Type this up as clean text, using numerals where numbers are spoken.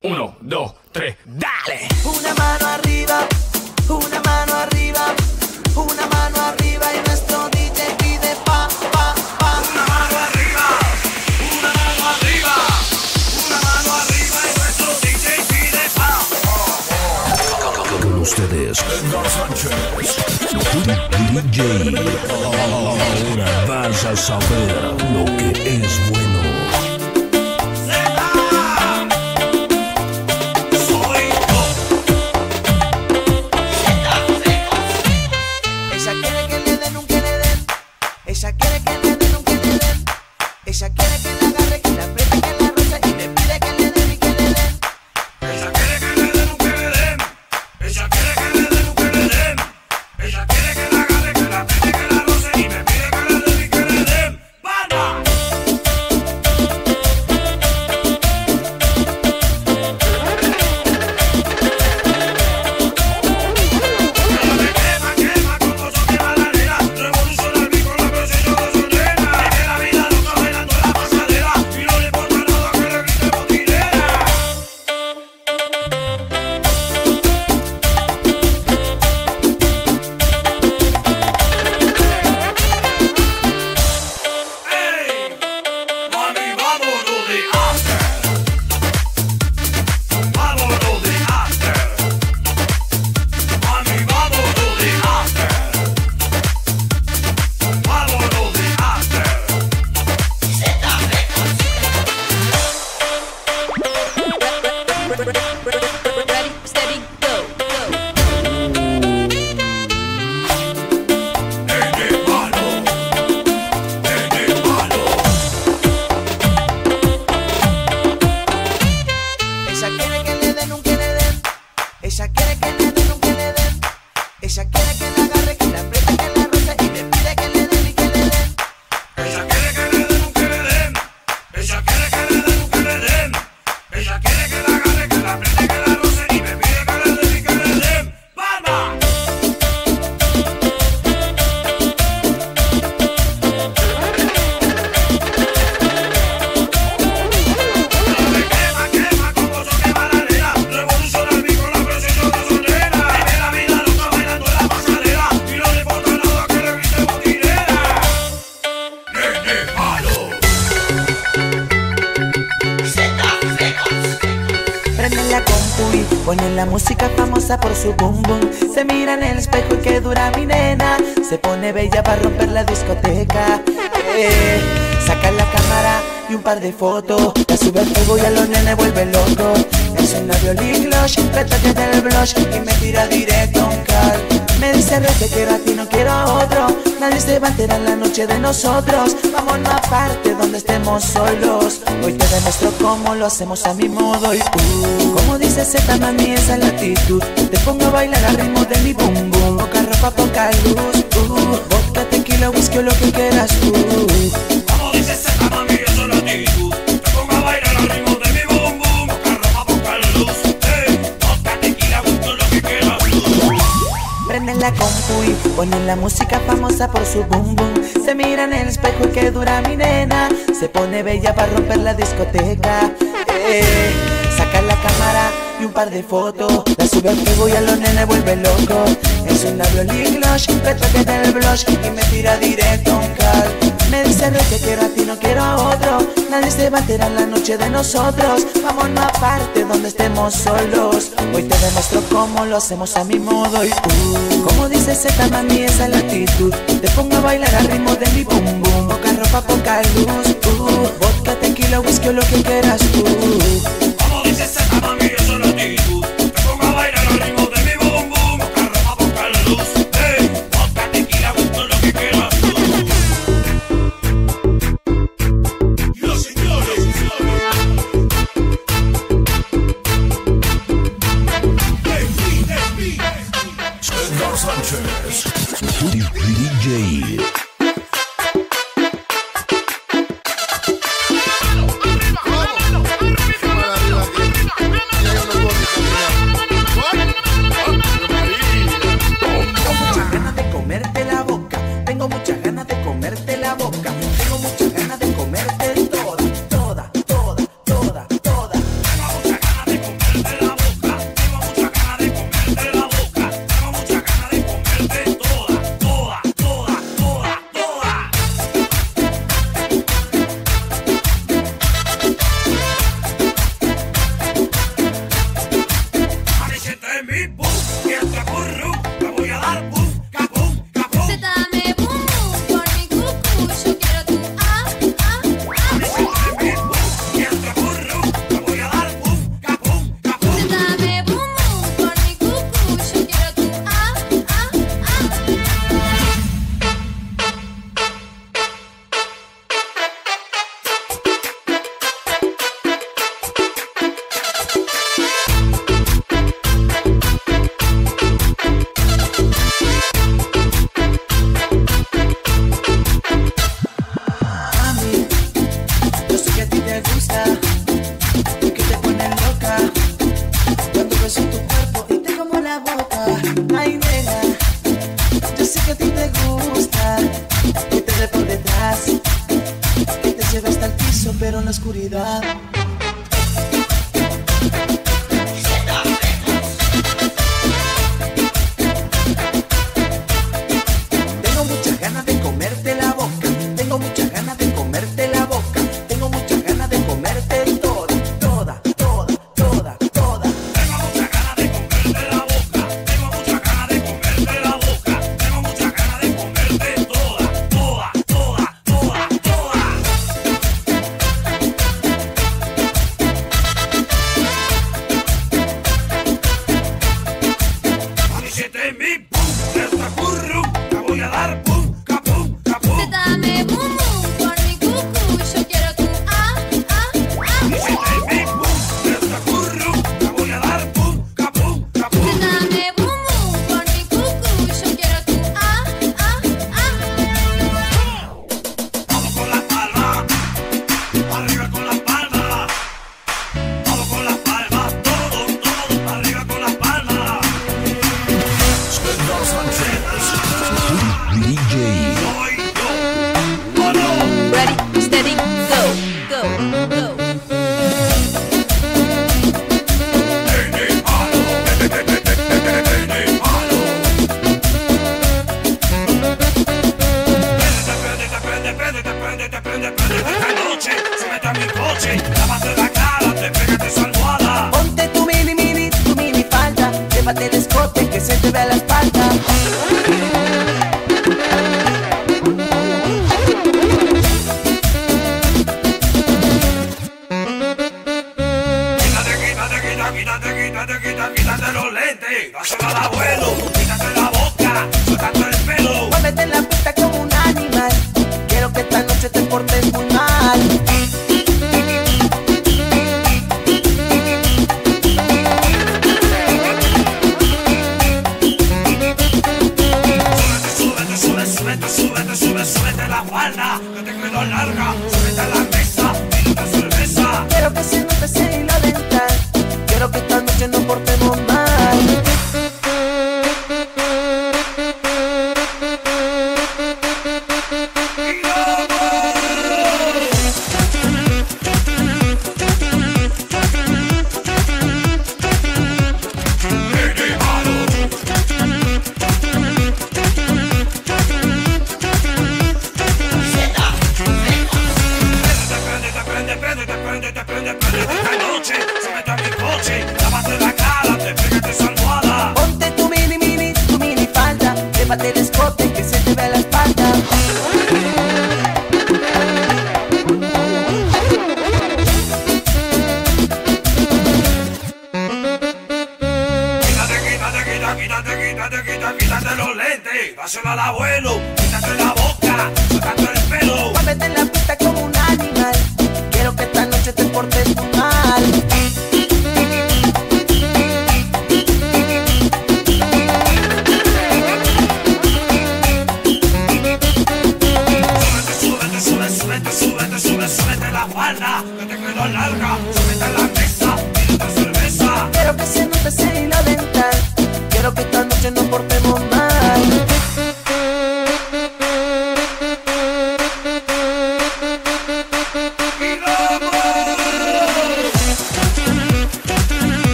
1, 2, 3, dale. Una mano arriba, una mano arriba, una mano arriba y nuestro DJ pide pa, pa, pa. Una mano arriba, una mano arriba, una mano arriba y nuestro DJ pide pa. Con ustedes, Edgar Sánchez, DJ. Ahora vas a saber lo que es bueno. Ella quiere que le den un que le den. Ella quiere que la agarre, que la apriete, que la roce y me pide que le den y que le den. Ella quiere que le den un que le den. Ella quiere que le den un que le den. Ella quiere que la agarre, que la apriete, que la roce y me pide que le den y que le den. ¡Banda! Ponen la música famosa por su boom boom. Se mira en el espejo y que dura mi nena. Se pone bella para romper la discoteca. Saca la cámara y un par de fotos. La sube al fuego y a los nenes vuelve loco. Es un novio lip gloss, retoque del blush y me tira directo un cal. Me dice re que quiero a ti, no quiero a otro. Nadie se va a enterar la noche de nosotros. Vámonos aparte donde estemos solos. Hoy te demuestro cómo lo hacemos a mi modo y como dice Z, mami, esa es la actitud. Te pongo a bailar al ritmo de mi boom boom. Poca ropa, poca luz. Vodka, tequila, whisky o lo que quieras tú. Como dice Z, mami, esa es la actitud. Te pongo a bailar al ritmo de mi boom boom. Poca ropa, poca luz. Vodka, tequila, whisky o lo que quieras tú. Prenden la compu y ponen la música famosa por su boom boom. Se mira en el espejo y que dura mi nena. Se pone bella para romper la discoteca. Saca la cámara y un par de fotos. La sube al fuego y a los nenes vuelve loco. Es un labio lip gloss, retoque del blush y me tira directo un cal. Me dice re que quiero a ti, no quiero a otro. Nadie se va a enterar la noche de nosotros. Vámonos aparte donde estemos solos. Hoy te demuestro cómo lo hacemos a mi modo y como dice Z, mami, esa es la actitud. Te pongo a bailar al ritmo de mi boom boom. Poca ropa, poca luz. Vodka, tequila, whisky o lo que quieras tú. Como dice Z, mami, esa es la actitud. Te pongo a bailar al ritmo de mi boom boom. Poca ropa, poca luz. Vodka, tequila, whisky o lo que quieras tú. Los señores. Edgar Sánchez, DJ. oscuridad. Tengo muchas ganas de comerte la boca. Tengo muchas ganas de comerte la boca. Tengo muchas ganas de comerte toda, toda, toda, toda, toda. Tengo muchas ganas de comerte la boca. Tengo muchas ganas de comerte la boca. Tengo muchas ganas de comerte toda, toda, toda, toda, toda. A mí siete mi pum, esta curru, te voy a dar pum, capum, capum. Dame bum bum por mi cucú, yo quiero tu ah, ah, A mí siete mi pum, esta curru, te voy a dar pum, capum, capum. Dame bum bum por mi cucú, yo quiero tu ah, ah, ah. Vamos con las palmas, arriba con las palmas. Vamos con las palmas, todo, todo, arriba con las palmas. Edgar Sánchez. DJ. Soy yo, ¿o no? Ready, steady, go, go, go. Nene malo, nene malo. Prende, esta noche, súbete a mi coche, lávate la cara, te pégate esa almohada. Ponte tu mini falda. Llévate el escote que se te vea la espalda. Quítate los lentes, dáselo al abuelo, quítate la boca, suéltate el pelo. Muévete en la pista como un animal. Quiero que esta noche te portes muy mal. Súbete la falda, que te quedó larga, súbete a la mesa, pídete cerveza. Quiero que se note ese hilo dental. Quiero que esta noche nos portemos mal. Nene malo. Prende esta noche, súbete a mi coche, lávate la cara, te pégate esa almohada. Ponte tu mini falda. Llévate el escote que se te vea la espalda. Quítate los lentes, dáselo al abuelo, quítate la boca,